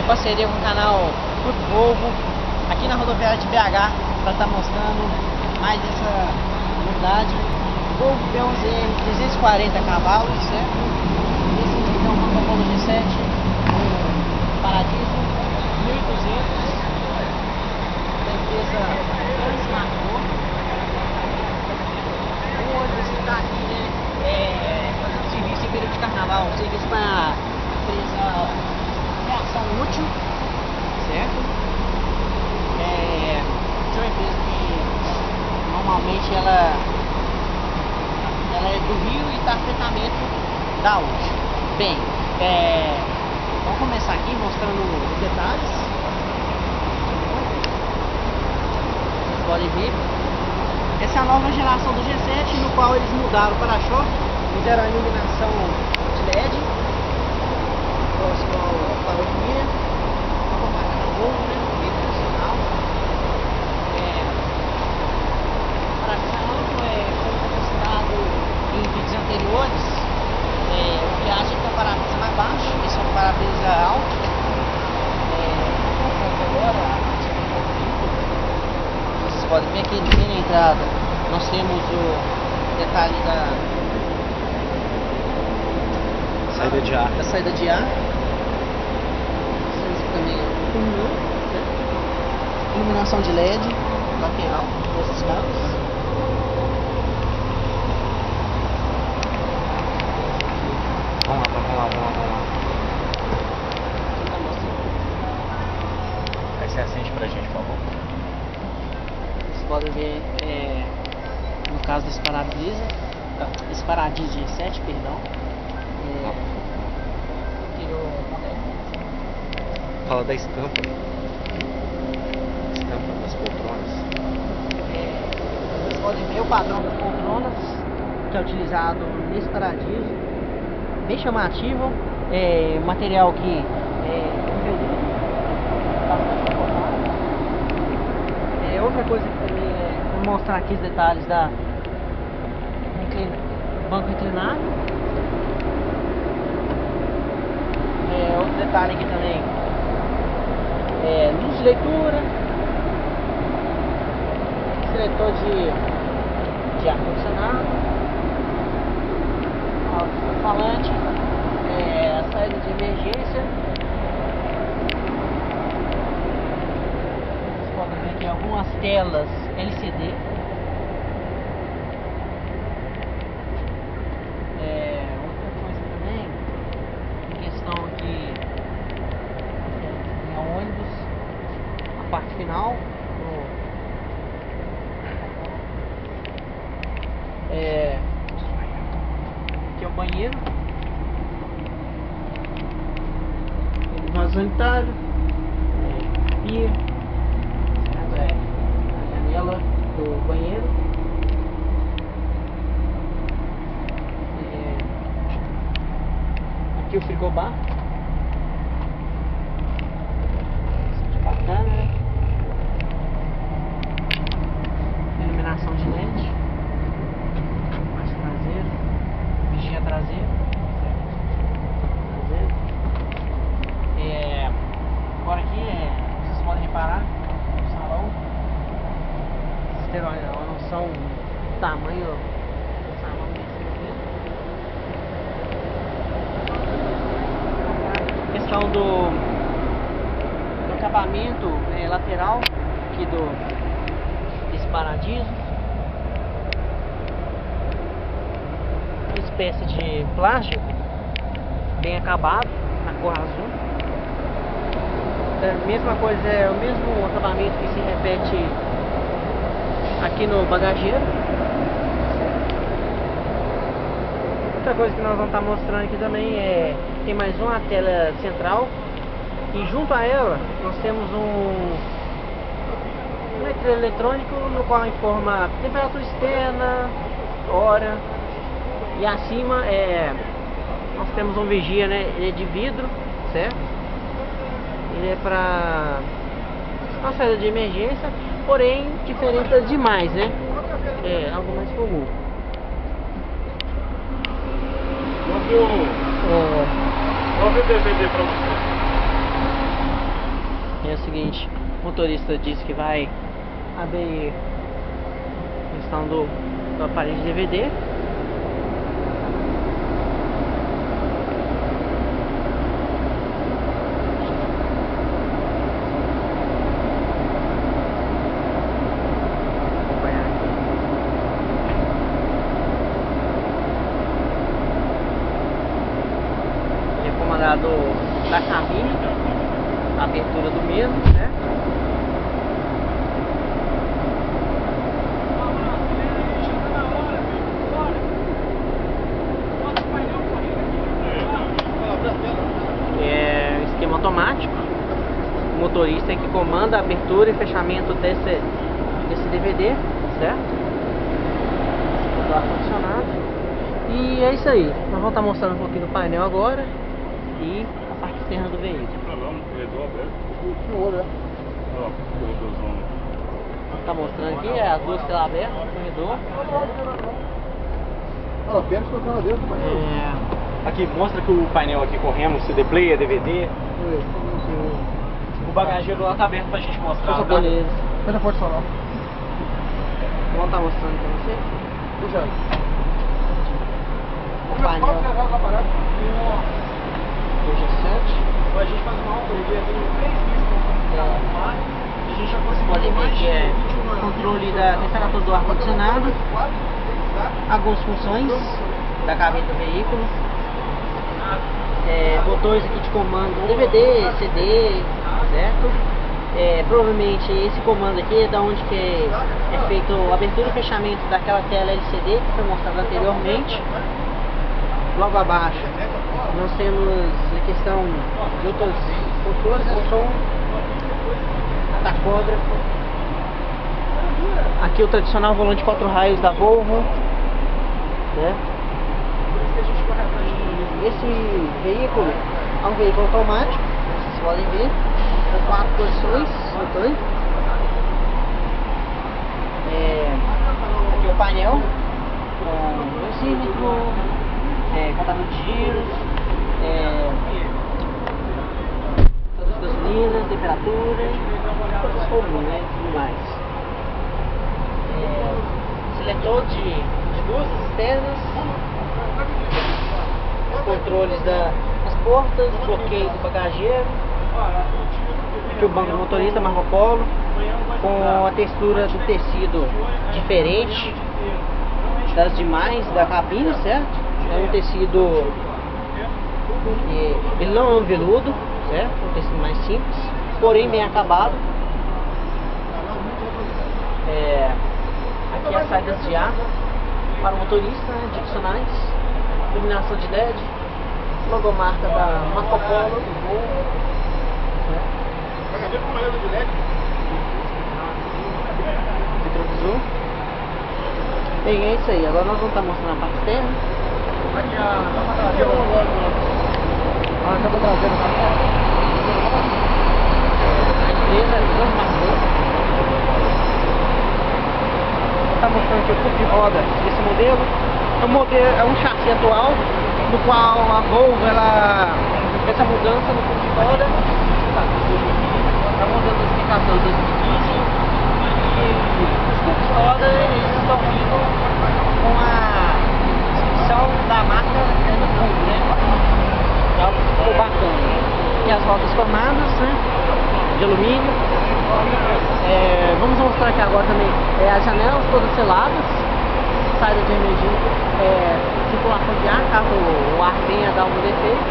em parceria com o canal Fruto Volvo, aqui na rodoviária de BH, para estar mostrando mais essa unidade. Volvo P11R 340 cavalos, certo? Esse aqui é um Polo G7, Paradiso 1200, da empresa Transmarcou. Hoje está aqui, né, fazendo serviço em período de carnaval, serviço para a empresa Reação Útil, certo? É uma empresa que normalmente ela é do Rio e está tratamento da Útil. Bem, vamos começar aqui mostrando os detalhes. Vocês podem ver. Essa é a nova geração do G7, no qual eles mudaram o para-choque, fizeram a iluminação de LED, próximo ao farol de guia, uma máquina Volvo, né, meio tradicional. O para-brisa amplo, como mostrado em vídeos anteriores, o viagem tem um para-brisa mais baixo, esse é um para-brisa alto. Vocês podem ver aqui bem na entrada, nós temos o detalhe da saída de ar. Isso também é iluminação de LED lateral desses carros. Vamos lá. Aí você acende pra gente, por favor. Vocês podem ver, no caso desse Paradiso G7, perdão, tirou Fala da estampa das poltronas. Vocês podem ver o padrão das poltronas que é utilizado nesse Paradiso, bem chamativo, material que bastante confortável. Outra coisa que também vou mostrar aqui os detalhes da banco inclinado. Outro detalhe aqui também luz de leitura, seletor de ar condicionado, alto-falante, a saída de emergência. Vocês podem ver aqui algumas telas LCD. Outra coisa também, em questão aqui, é ônibus, a parte final, aqui é o banheiro, vaso sanitário, pia, a janela do banheiro. Aqui o frigobar, bacana, né? Iluminação de LED, mais traseiro, vigia traseiro, agora aqui vocês podem reparar no salão, vocês terem uma noção do tamanho do salão desse aqui. Questão do acabamento lateral aqui desse Paradiso, uma espécie de plástico bem acabado na cor azul. Mesma coisa, é o mesmo acabamento que se repete aqui no bagageiro. Outra coisa que nós vamos estar mostrando aqui também tem mais uma tela central, e junto a ela nós temos um letreiro eletrônico no qual informa temperatura externa, hora, e acima nós temos um vigia, né? Ele é de vidro, certo? Ele é para uma saída de emergência, porém diferente demais, né? Algo mais comum. Vou ver o DVD pra você. É o seguinte, o motorista disse que vai abrir a questão do aparelho de DVD. Da cabine, a abertura do mesmo, né? É esquema automático. O motorista é que comanda a abertura e fechamento desse DVD, certo? Do ar-condicionado. E é isso aí. Nós vamos estar mostrando um pouquinho do painel agora e a parte externa do veículo. Tá mostrando aqui, as duas telas abertas, o corredor. Aqui, mostra que o painel aqui corremos, CD player, DVD. O bagageiro lá tá aberto pra gente mostrar. Beleza. Mas não pode falar. Vamos estar mostrando pra você. Puxa. O painel. A gente faz uma aula, ele tem 3 listas. A gente já conseguiu. Podem ver que é controle da temperatura do ar-condicionado, algumas funções da cabine do veículo, botões aqui de comando DVD, CD, certo? Provavelmente esse comando aqui é da onde que é feito a abertura e fechamento daquela tela LCD que foi mostrado anteriormente. Logo abaixo nós temos a questão de outros controles, o som, tacógrafo. Aqui o tradicional volante de 4 raios da Volvo, né? Esse veículo é um veículo automático, vocês podem ver, com 4 posições no tanque. Aqui o painel com oscímetro, contador de giros, todas as gasolinas, temperatura, todos os comuns, né? Tudo mais. Seletor de luzes externas, os controles das portas, bloqueio do bagageiro. Aqui o banco do motorista Marco Polo, com a textura do tecido diferente das demais da cabine, certo? É um tecido, ele não é um veludo, certo? É um tecido mais simples, porém bem acabado. Aqui as saídas de ar para o motorista, né, direcionais, iluminação de LED, logomarca da Marco Polo do Volvo, retrovisor. Bem, é isso aí. Agora nós vamos estar mostrando a parte externa. Aqui a tampa traseira agora. A tampa traseira A empresa está mostrando aqui o cubo de roda desse modelo. É um chassi atual, no qual a Volvo essa mudança no cubo de roda, está mudando a explicação de 2015, e os cubos de roda estão vindo com a inscrição da marca do Volvo, né? É algo que ficou bacana. E as rodas formadas, né, de alumínio. Vamos mostrar aqui agora também as janelas todas seladas, saída de emergência, circulação de ar, caso o ar venha a dar algum defeito.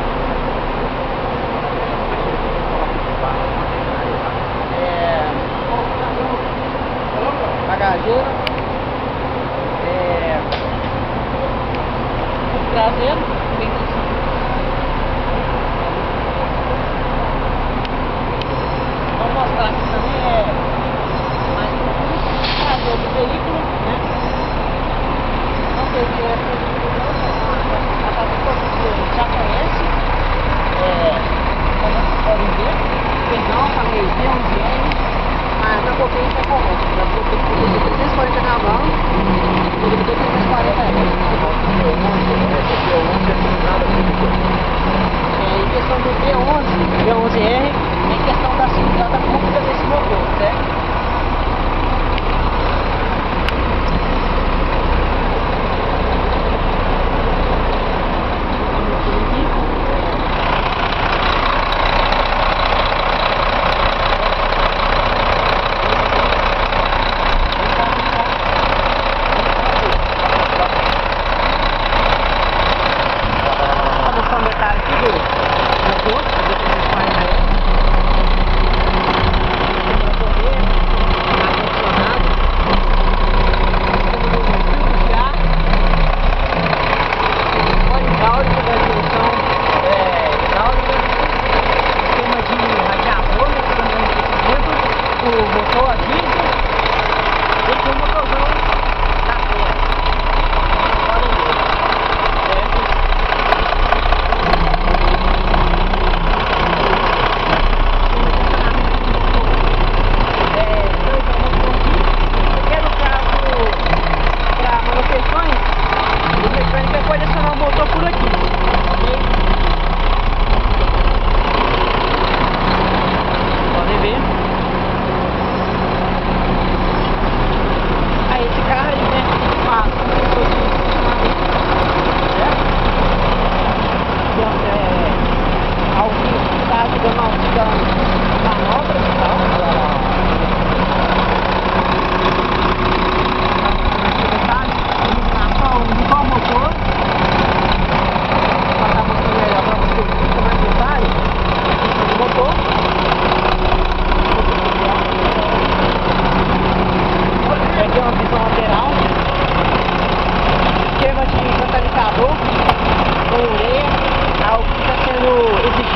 Bagageiro, traseiro, bem tradicional. Vamos mostrar aqui também mais um traseiro do veículo, né? Não teve essa a fabricação que a gente já conhece, como vocês podem ver, perdão, falei V11R, mas a potência é correta, a potência é 340 cavalos, o motor tem 340 em questão do V11R, é questão da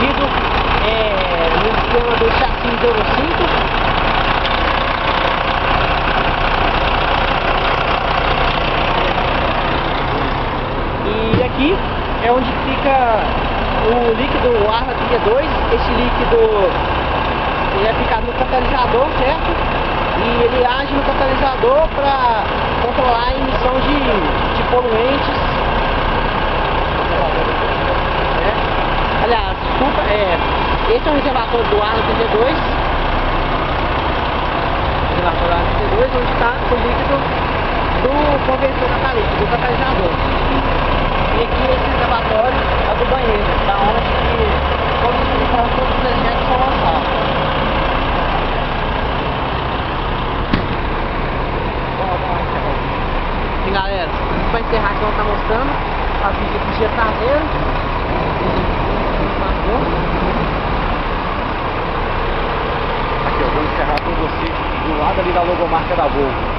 construído no esquema do chassi Euro 5. E aqui é onde fica o líquido Arla 32. Esse líquido ele é aplicado no catalisador, certo? E ele age no catalisador para controlar a emissão de poluentes. Aliás, desculpa, esse é o reservatório do Arla 32. Reservatório do Arla 32, onde está o líquido do conversor catalítico, do catalisador. E aqui esse reservatório é do banheiro, da onde todos os elementos são lançados. E galera, para encerrar aqui, vamos estar mostrando a visita traseiro. Aqui, eu vou encerrar com você do lado ali da logomarca da Volvo.